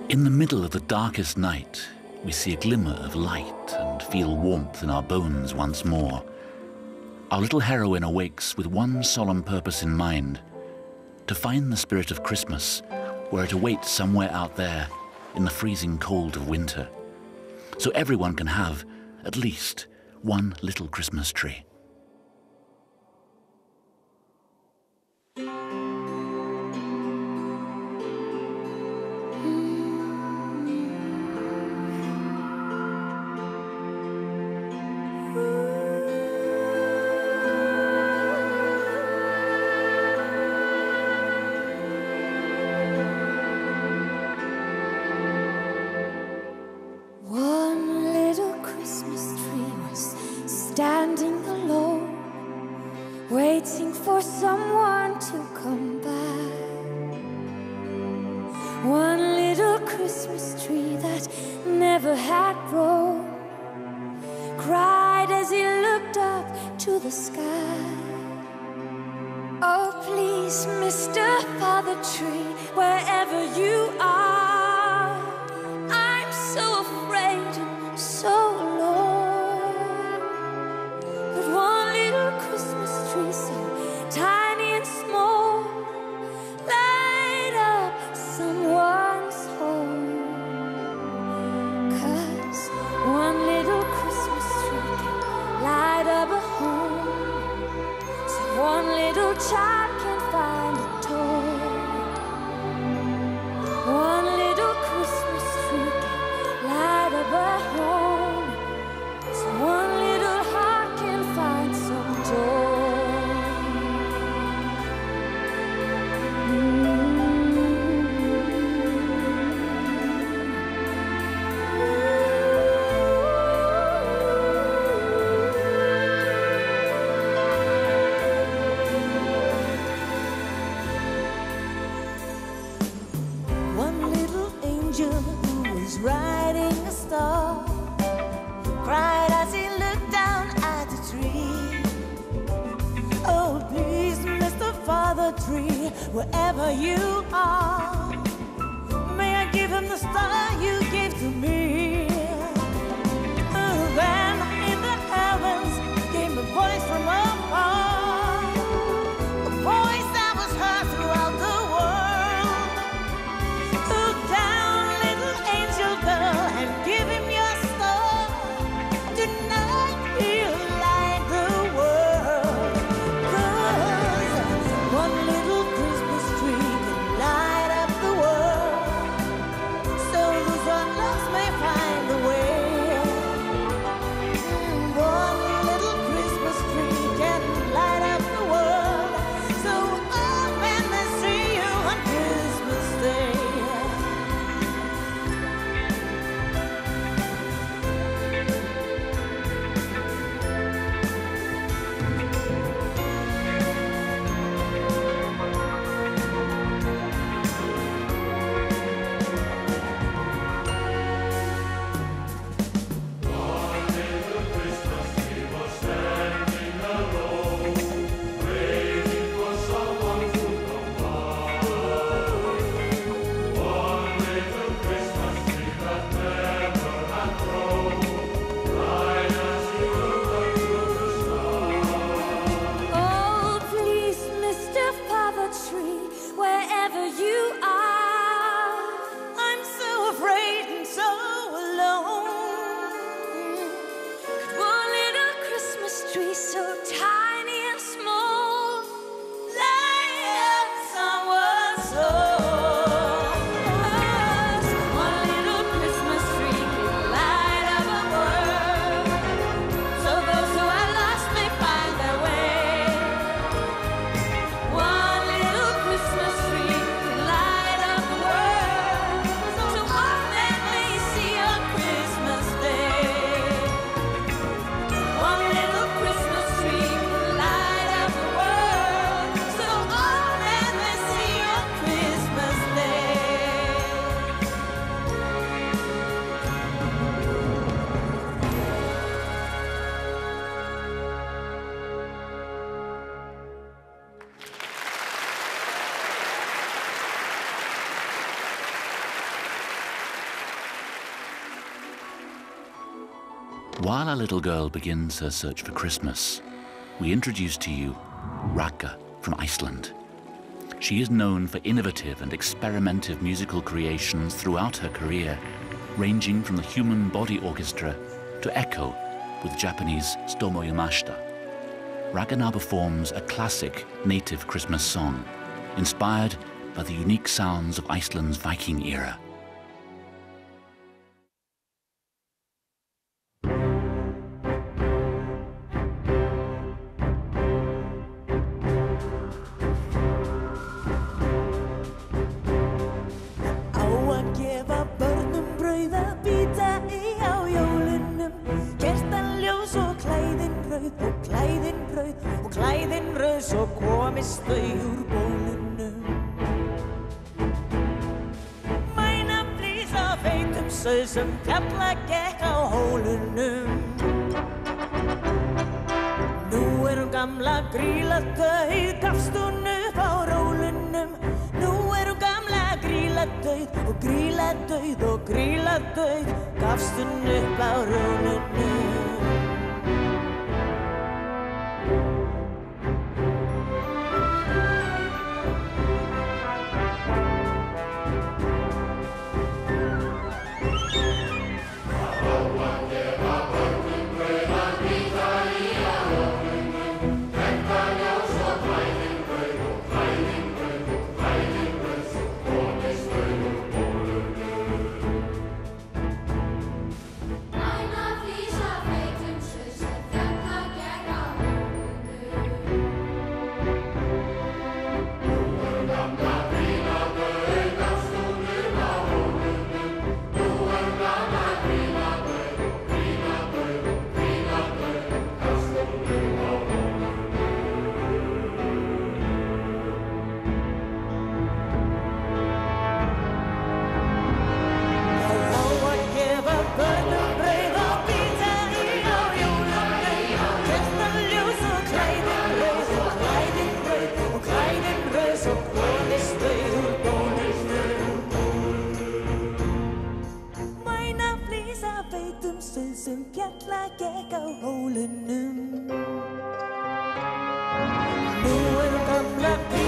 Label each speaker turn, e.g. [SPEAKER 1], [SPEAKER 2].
[SPEAKER 1] In the middle of the darkest night, we see a glimmer of light and feel warmth in our bones once more. Our little heroine awakes with one solemn purpose in mind: to find the spirit of Christmas where it awaits somewhere out there in the freezing cold of winter, so everyone can have at least one little Christmas tree.
[SPEAKER 2] Standing alone, waiting for someone to come back. One little Christmas tree that never had grown cried as he looked up to the sky. Oh, please, Mr. Father Tree, wherever you are, I'm so afraid and so alone. So tiny and small, light up someone's home. 'Cause one little Christmas tree can light up a home, so one little child can find a toy. One little Christmas tree can light up a home, so one little heart can find some joy. Riding a star cried as he looked down at the tree. Oh, please, Mr. Father Tree, wherever you are, may I give him the star you gave to me. Oh, then in the heavens came a voice from afar, a voice that was heard throughout the world. Look down, and give him your star. Tonight he'll light the world. 'Cause one little Christmas tree can light up the world, so those on lost may find the way. One little Christmas tree can light up the world, so all men may see you on Christmas Day. Wherever you are, I'm so afraid and so alone. One little Christmas tree so tiny and small, light up someone's soul. One little Christmas tree can light up a world, so those who are lost may find their way. One little Christmas tree can light
[SPEAKER 1] While our little girl begins her search for Christmas, we introduce to you Ragga from Iceland. She is known for innovative and experimental musical creations throughout her career, ranging from the human body orchestra to echo with Japanese Stomo Yamashita. Ragga now performs a classic native Christmas song, inspired by the unique sounds of Iceland's Viking era.
[SPEAKER 2] Svo komist þau úr bólunum. Mæna flís af feitum sauð sem fjalla gekk á hólunum. Nú gamla grýla dauð, gafst hún upp á rólunum. Nú gamla grýla dauð og grýla dauð og grýla dauð, gafst hún upp á rólunum. Sem fjalla gekk á hólunum. Nú gamla